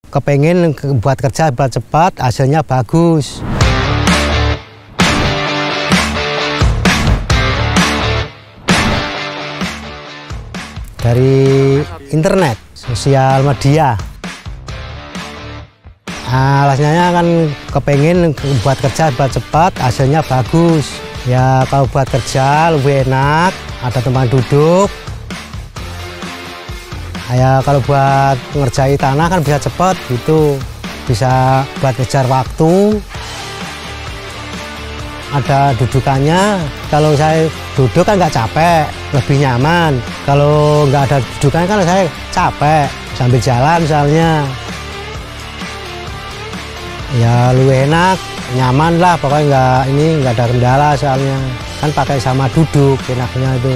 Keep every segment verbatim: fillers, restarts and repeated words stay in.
kepengen buat kerja buat cepat, hasilnya bagus. Dari internet, sosial media. Alasnya kan kepengen buat kerja buat cepat, hasilnya bagus. Ya kalau buat kerja lebih enak, ada tempat duduk. Ya kalau buat ngerjai tanah kan bisa cepat gitu, bisa buat ngejar waktu. Ada dudukannya, kalau saya duduk kan nggak capek, lebih nyaman. Kalau nggak ada dudukan kan saya capek sambil jalan misalnya. Ya lebih enak, nyaman lah, pokoknya nggak ini nggak ada kendala soalnya. Kan pakai sama duduk enaknya itu.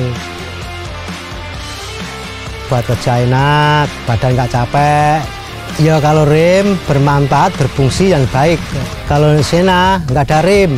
Buat kerja enak, badan nggak capek. Ya kalau rem bermanfaat, berfungsi yang baik. Kalau Sena nggak ada rem.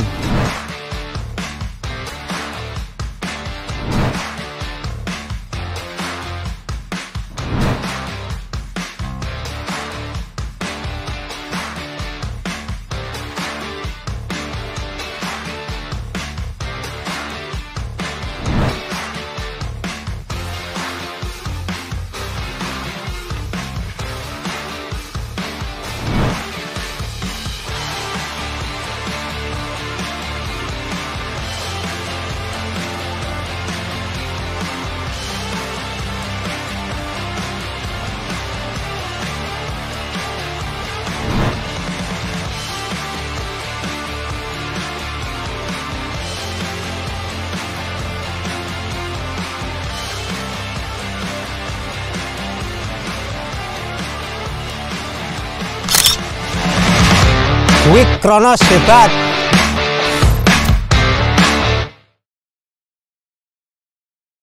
Wih, Kronos hebat.